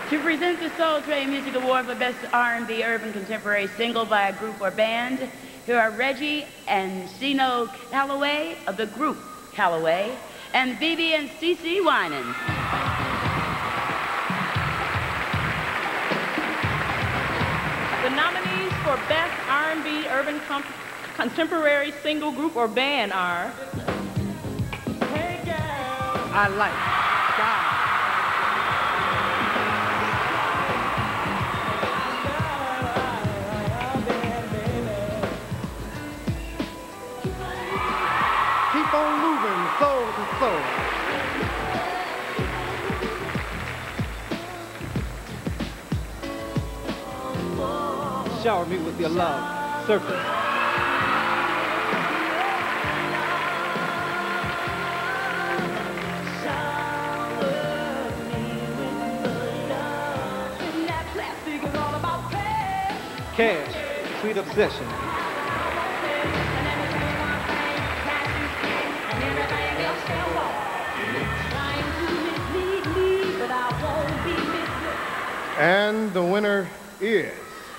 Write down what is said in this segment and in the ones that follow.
To present the Soul Train Music Award for Best R&B Urban Contemporary Single by a Group or Band, here are Reggie and Sino Calloway of the group Calloway, and Bibi and CeCe Winans. The nominees for Best R&B Urban Contemporary Single Group or Band are Hey Girl, I Like God. Keep on moving, soul to soul. Shower me with your love, Surface. Cash, Sweet Obsession. And the winner is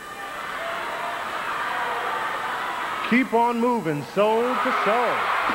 Keep On Moving, Soul to Soul.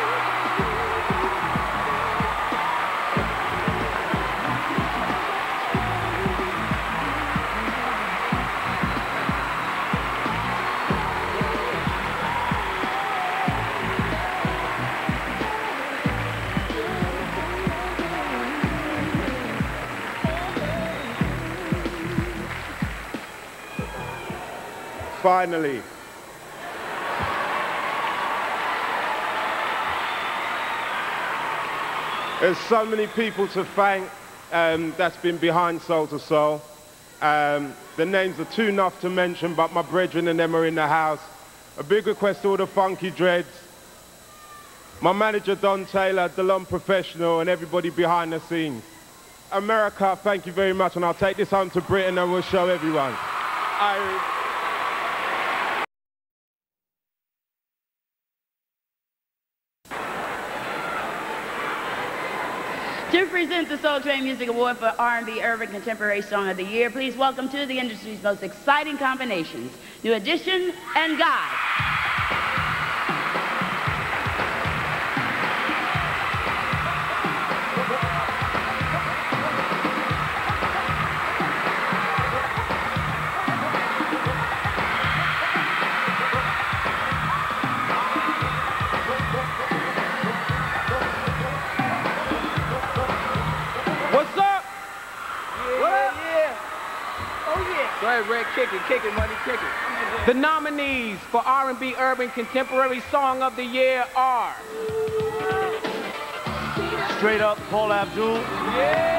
Finally, there's so many people to thank that's been behind Soul to Soul. The names are too enough to mention, but my brethren and them are in the house. A big request to all the Funky Dreads, my manager Don Taylor, DeLon Professional, and everybody behind the scenes. America, thank you very much, and I'll take this home to Britain and we'll show everyone. To present the Soul Train Music Award for R&B Urban Contemporary Song of the Year, please welcome two of the industry's most exciting combinations, New Edition and Guy. Go ahead, Red, kick it, money, kick it. The nominees for R&B Urban Contemporary Song of the Year are... Straight Up, Paul Abdul. Yeah!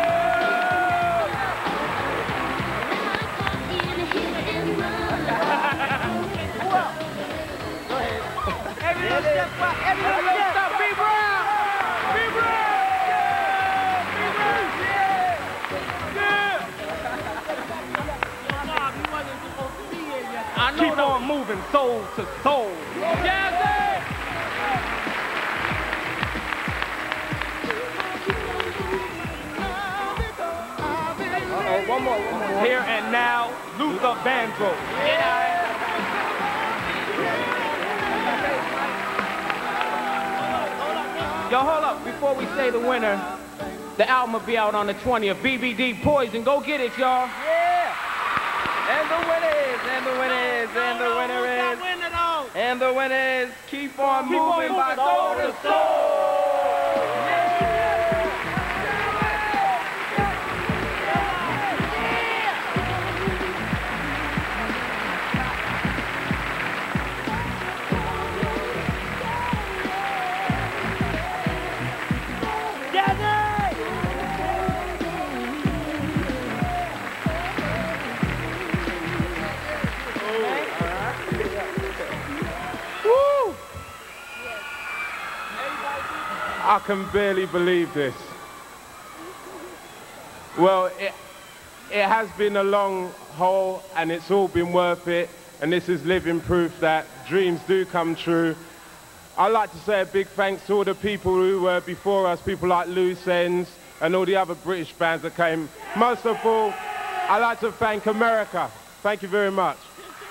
Who else? Go ahead. Everyone step up, everyone step up. B Brown! B Brown! Keep on moving, soul to soul. Jazzie! One more. Here and now, Luther Vandross. Yo, hold up. Before we say the winner, the album will be out on the 20th. BBD Poison. Go get it, y'all. Yeah! And the winner is Keep On Moving by Soul to Soul. I can barely believe this. Well, it has been a long haul and it's all been worth it, and this is living proof that dreams do come true. I'd like to say a big thanks to all the people who were before us, people like Loose Ends and all the other British bands that came. Most of all, I'd like to thank America. Thank you very much.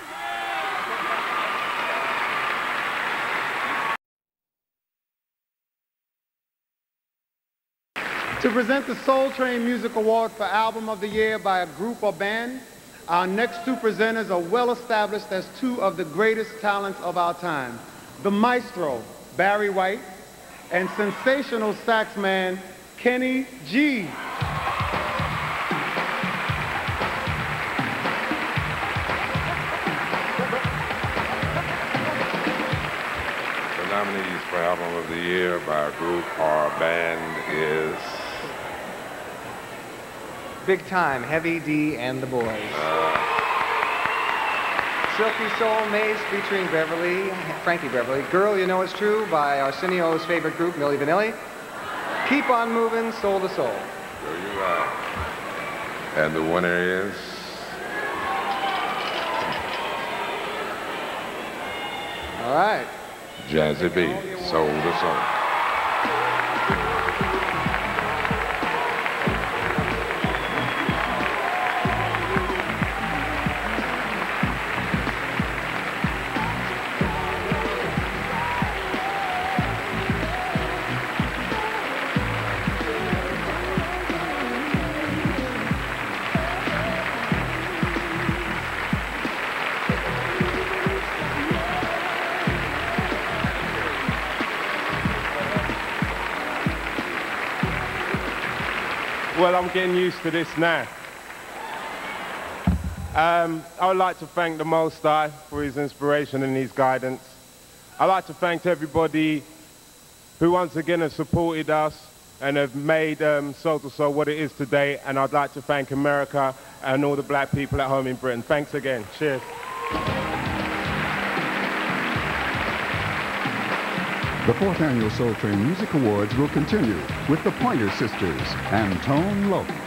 To present the Soul Train Music Award for Album of the Year by a group or band, our next two presenters are well established as two of the greatest talents of our time. The maestro, Barry White, and sensational sax man, Kenny G. The nominees for Album of the Year by a group or band is Big Time, Heavy D and the Boys. Silky Soul Maze featuring Frankie Beverly. Girl You Know It's True by Arsenio's favorite group, Milli Vanilli. Keep on Moving, Soul to Soul. Girl You Right. And the winner is All right. Jazzie B, Soul to Soul. Well, I'm getting used to this now. I would like to thank the Most High for his inspiration and his guidance. I'd like to thank everybody who once again have supported us and have made Soul to Soul what it is today. And I'd like to thank America and all the black people at home in Britain. Thanks again. Cheers. The 4th Annual Soul Train Music Awards will continue with the Pointer Sisters and Tone Loc.